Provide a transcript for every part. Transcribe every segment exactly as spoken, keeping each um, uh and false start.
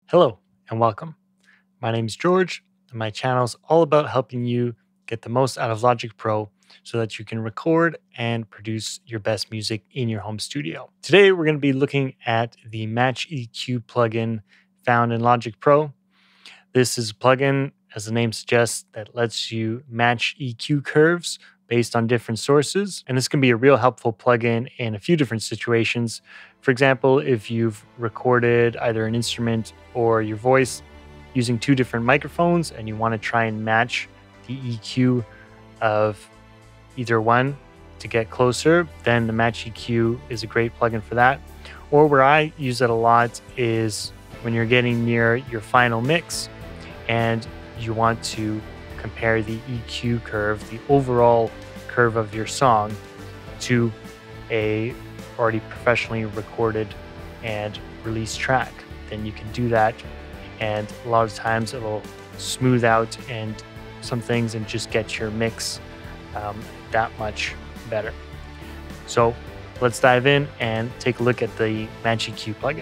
Hello and welcome. My name is George, and my channel is all about helping you get the most out of Logic Pro so that you can record and produce your best music in your home studio. Today, we're going to be looking at the Match E Q plugin found in Logic Pro. This is a plugin, as the name suggests, that lets you match E Q curves based on different sources. And this can be a real helpful plugin in a few different situations. For example, if you've recorded either an instrument or your voice using two different microphones and you want to try and match the E Q of either one to get closer, then the Match E Q is a great plugin for that. Or where I use it a lot is when you're getting near your final mix and you want to compare the E Q curve, the overall curve of your song, to a already professionally recorded and released track. Then you can do that, and a lot of times it'll smooth out and some things and just get your mix um, that much better. So let's dive in and take a look at the Match E Q plugin.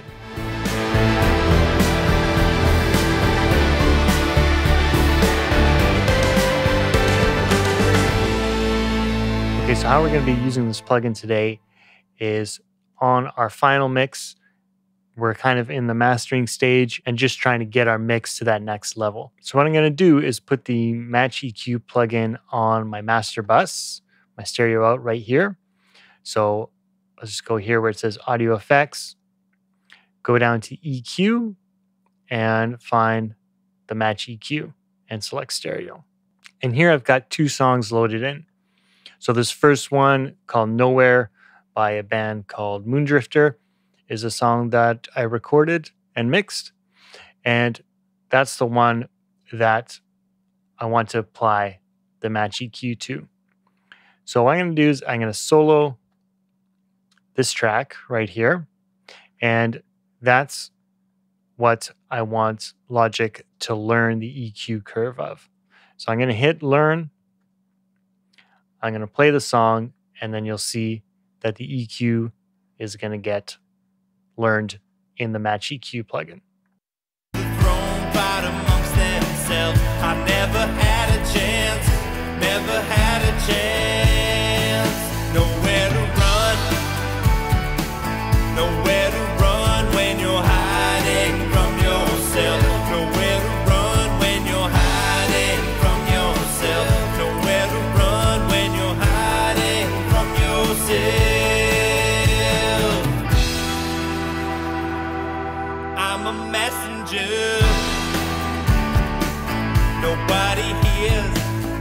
Okay, so how we're going to be using this plugin today is on our final mix. We're kind of in the mastering stage and just trying to get our mix to that next level. So what I'm going to do is put the Match E Q plugin on my master bus, my stereo out right here. So let's just go here where it says Audio Effects, go down to E Q and find the Match E Q and select stereo. And here I've got two songs loaded in. So this first one, called Nowhere by a band called MoonDrifter, is a song that I recorded and mixed. And that's the one that I want to apply the Match E Q to. So what I'm going to do is I'm going to solo this track right here. And that's what I want Logic to learn the E Q curve of. So I'm going to hit learn. I'm going to play the song, and then you'll see that the E Q is going to get learned in the Match E Q plugin. I never had a chance, never had a chance. Nowhere to run, nowhere to run when you're hiding from yourself. Nowhere to run when you're hiding from yourself. Nowhere to run when you're hiding from yourself. I'm a messenger. Nobody hears.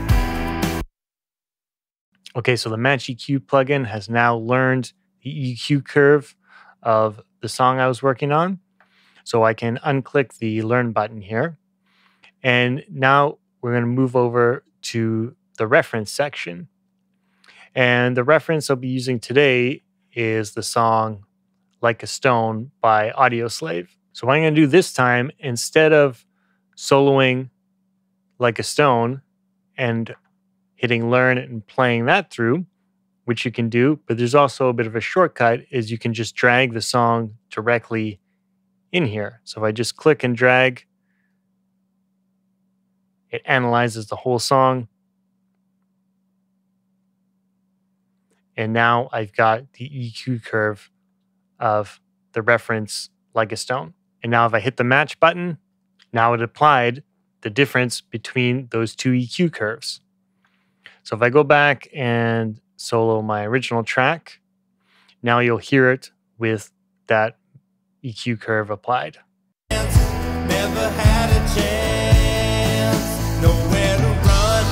Okay, so the Match E Q plugin has now learned the E Q curve of the song I was working on. So I can unclick the Learn button here. And now we're going to move over to the reference section. And the reference I'll be using today is the song Like a Stone by Audioslave. So what I'm going to do this time, instead of soloing Like a Stone and hitting learn and playing that through, which you can do, but there's also a bit of a shortcut, is you can just drag the song directly in here. So if I just click and drag, it analyzes the whole song. And now I've got the E Q curve of the reference Like a Stone. And now if I hit the match button, now it applied the difference between those two E Q curves. So if I go back and solo my original track, now you'll hear it with that E Q curve applied. Never had a chance, nowhere to run,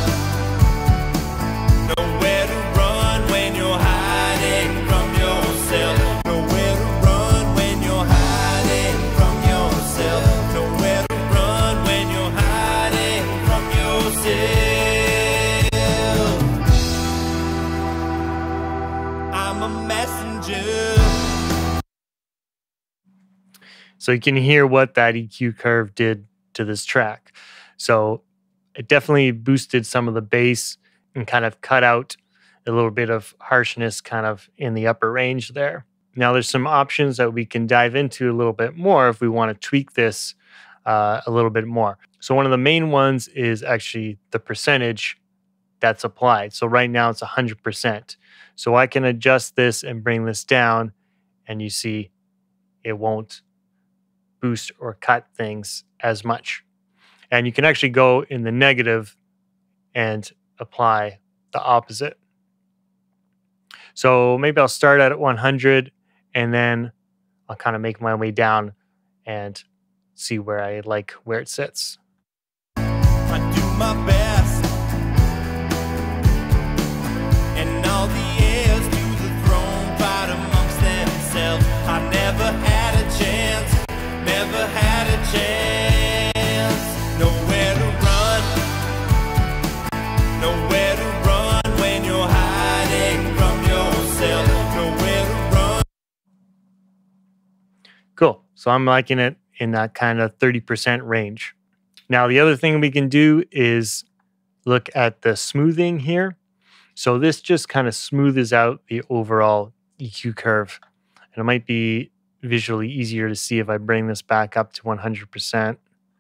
nowhere to run when you're hiding from yourself, nowhere to run when you're hiding from yourself, nowhere to run when you're hiding from yourself. I'm a messenger. So you can hear what that E Q curve did to this track. So it definitely boosted some of the bass and kind of cut out a little bit of harshness kind of in the upper range there. Now there's some options that we can dive into a little bit more if we want to tweak this uh, a little bit more. So one of the main ones is actually the percentage that's applied. So right now it's one hundred percent. So I can adjust this and bring this down, and you see it won't boost or cut things as much. And you can actually go in the negative and apply the opposite. So maybe I'll start at one hundred, and then I'll kind of make my way down and see where I like where it sits. I do my best, and all the heirs to the throne fight amongst themselves. I never had a chance, never had a chance. Nowhere to run, nowhere to run when you're hiding from yourself. Nowhere to run. Cool. So I'm liking it in that kind of thirty percent range. Now, the other thing we can do is look at the smoothing here. So this just kind of smoothes out the overall E Q curve. And it might be visually easier to see if I bring this back up to one hundred percent.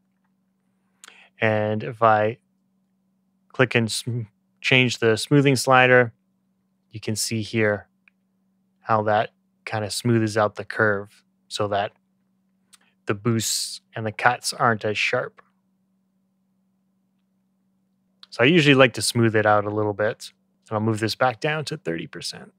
And if I click and change the smoothing slider, you can see here how that kind of smooths out the curve so that the boosts and the cuts aren't as sharp. So I usually like to smooth it out a little bit. And I'll move this back down to thirty percent.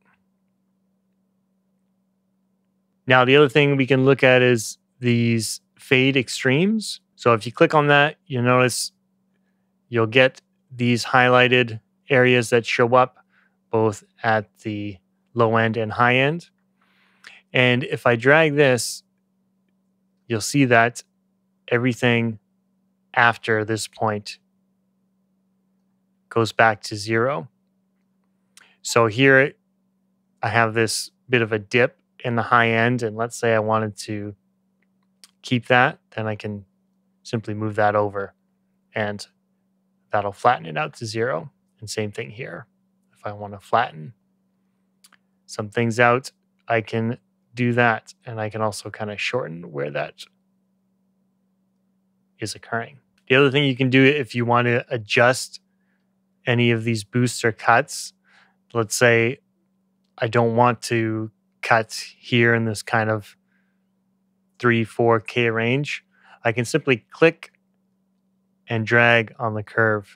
Now, the other thing we can look at is these fade extremes. So if you click on that, you'll notice you'll get these highlighted areas that show up both at the low end and high end. And if I drag this, you'll see that everything after this point goes back to zero. So here I have this bit of a dip in the high end, and let's say I wanted to keep that, then I can simply move that over and that'll flatten it out to zero. And same thing here. If I want to flatten some things out, I can do that. And I can also kind of shorten where that is occurring. The other thing you can do if you want to adjust any of these boosts or cuts, let's say I don't want to cut here in this kind of three, four K range, I can simply click and drag on the curve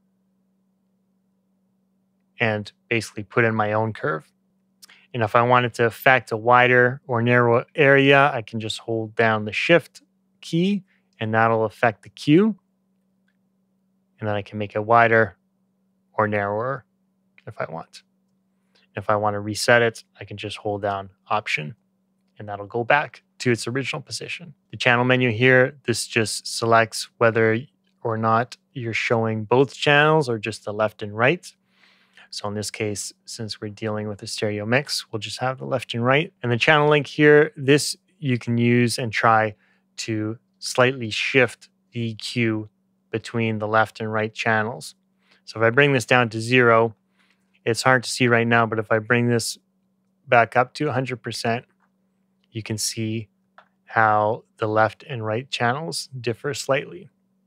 and basically put in my own curve. And if I wanted to affect a wider or narrow area, I can just hold down the shift key and that'll affect the Q. And then I can make it wider or narrower if I want. If I want to reset it, I can just hold down Option and that'll go back to its original position. The channel menu here, this just selects whether or not you're showing both channels or just the left and right. So in this case, since we're dealing with a stereo mix, we'll just have the left and right. And the channel link here, this you can use and try to slightly shift the E Q between the left and right channels. So if I bring this down to zero, it's hard to see right now, but if I bring this back up to one hundred percent, you can see how the left and right channels differ slightly.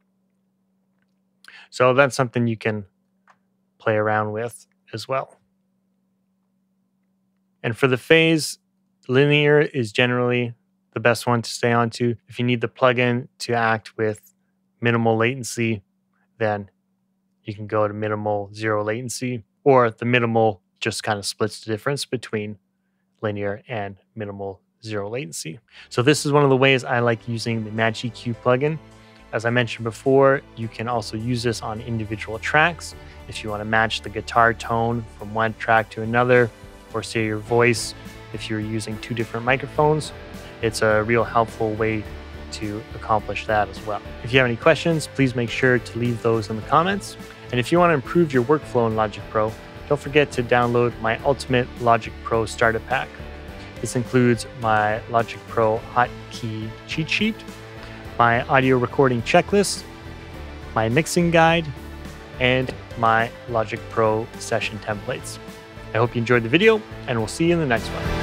So that's something you can play around with as well. And for the phase, linear is generally the best one to stay on to. If you need the plugin to act with minimal latency, then you can go to minimal zero latency, or the minimal just kind of splits the difference between linear and minimal zero latency. So this is one of the ways I like using the Match E Q plugin. As I mentioned before, you can also use this on individual tracks. If you want to match the guitar tone from one track to another, or say your voice, if you're using two different microphones, it's a real helpful way to accomplish that as well. If you have any questions, please make sure to leave those in the comments. And if you want to improve your workflow in Logic Pro, don't forget to download my Ultimate Logic Pro Starter Pack. This includes my Logic Pro Hotkey cheat sheet, my audio recording checklist, my mixing guide, and my Logic Pro session templates. I hope you enjoyed the video, and we'll see you in the next one.